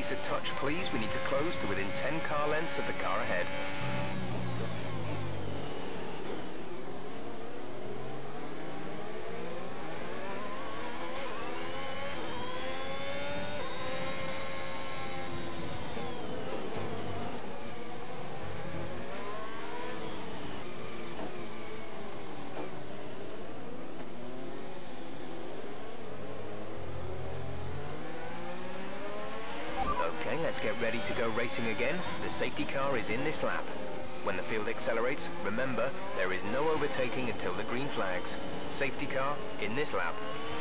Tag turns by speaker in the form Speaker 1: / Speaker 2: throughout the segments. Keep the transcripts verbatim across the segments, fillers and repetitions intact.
Speaker 1: brakes a touch, please. We need to close to within ten car lengths of the car ahead. Okay, let's get ready to go racing again. The safety car is in this lap. When the field accelerates, remember, there is no overtaking until the green flags. Safety car in this lap.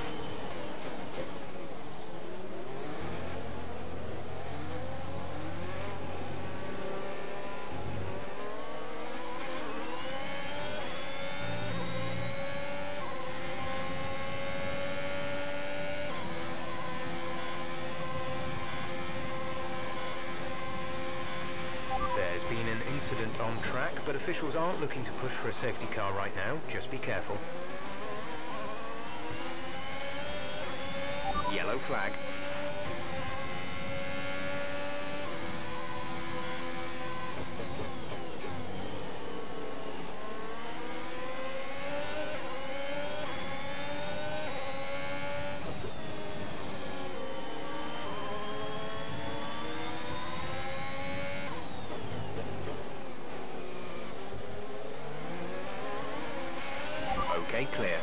Speaker 1: There's been an incident on track, but officials aren't looking to push for a safety car right now. Just be careful. Yellow flag. Okay, clear.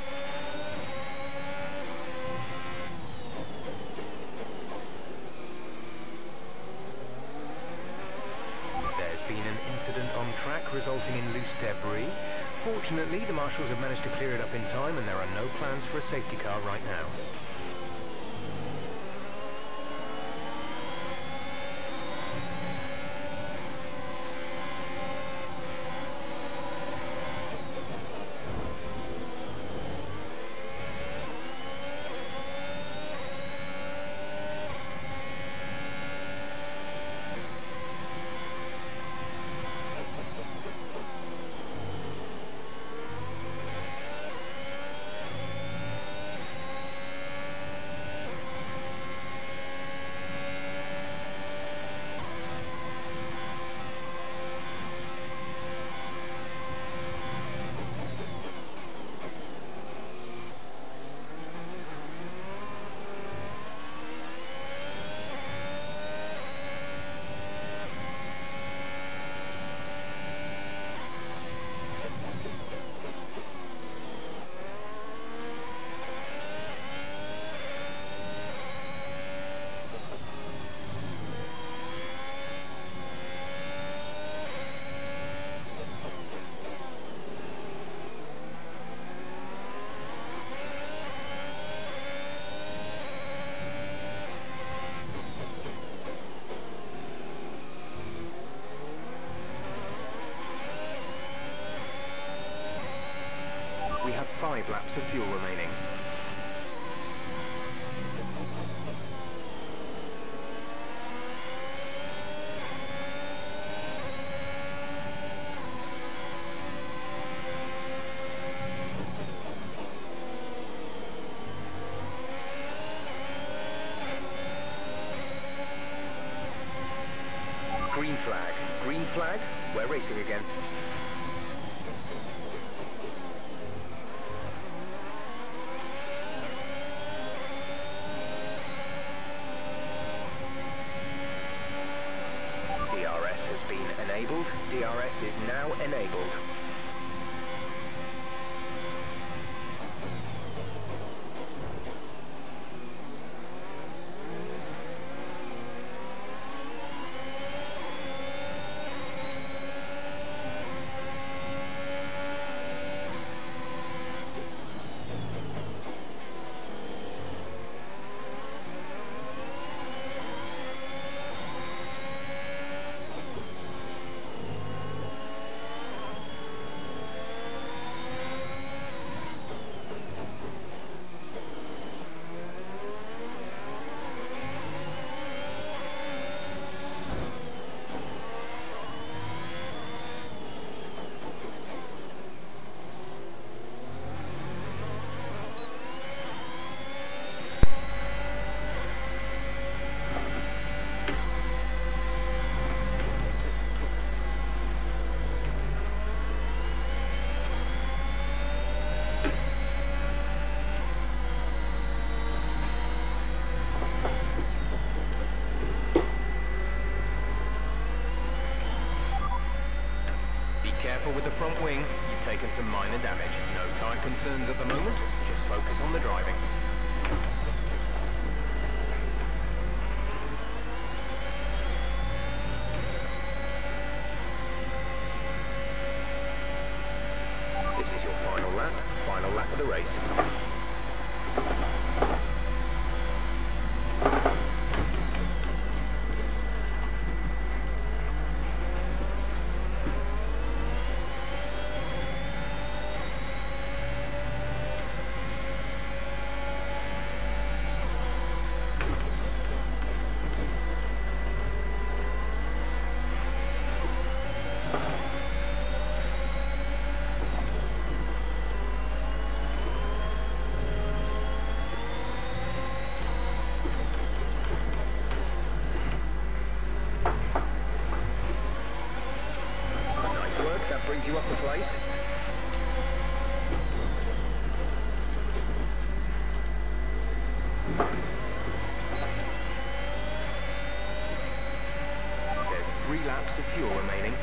Speaker 1: There's been an incident on track resulting in loose debris. Fortunately, the marshals have managed to clear it up in time and there are no plans for a safety car right now. We have five laps of fuel remaining. Green flag. Green flag. We're racing again. D R S has been enabled. D R S is now enabled. careful with the front wing. You've taken some minor damage. No tyre concerns at the moment. Just focus on the driving. This is your final lap. Final lap of the race. That brings you up the place. There's three laps of fuel remaining.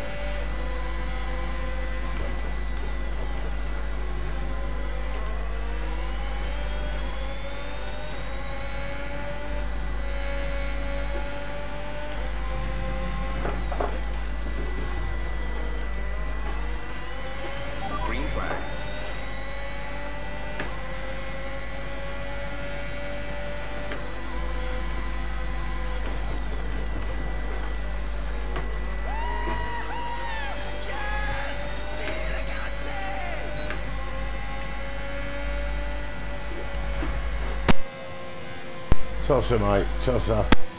Speaker 2: Tosser, mate, tosser.